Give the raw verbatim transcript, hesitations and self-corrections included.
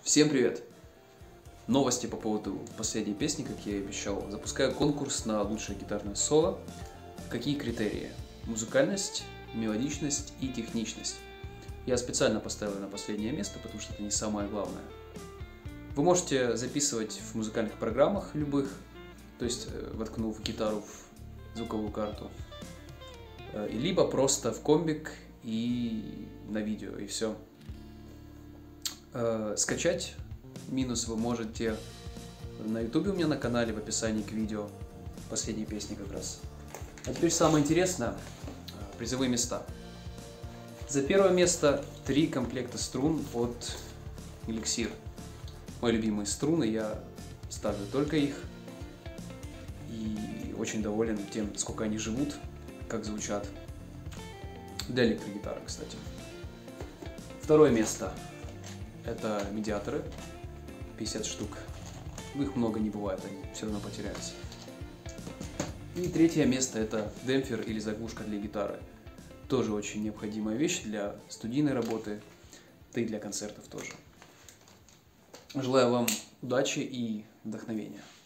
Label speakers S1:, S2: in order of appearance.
S1: Всем привет! Новости по поводу последней песни, как я и обещал. Запускаю конкурс на лучшее гитарное соло. Какие критерии? Музыкальность, мелодичность и техничность. Я специально поставил на последнее место, потому что это не самое главное. Вы можете записывать в музыкальных программах любых, то есть воткнув гитару в звуковую карту, либо просто в комбик и на видео, и все. Скачать минус вы можете на ютубе у меня на канале в описании к видео последней песни как раз. А теперь самое интересное, призовые места. За первое место три комплекта струн от Elixir. Мои любимые струны, я ставлю только их и очень доволен тем, сколько они живут, как звучат. Для электрогитары, кстати. Второе место. Это медиаторы, пятьдесят штук. Их много не бывает, они все равно потеряются. И третье место это демпфер или заглушка для гитары. Тоже очень необходимая вещь для студийной работы, да и для концертов тоже. Желаю вам удачи и вдохновения.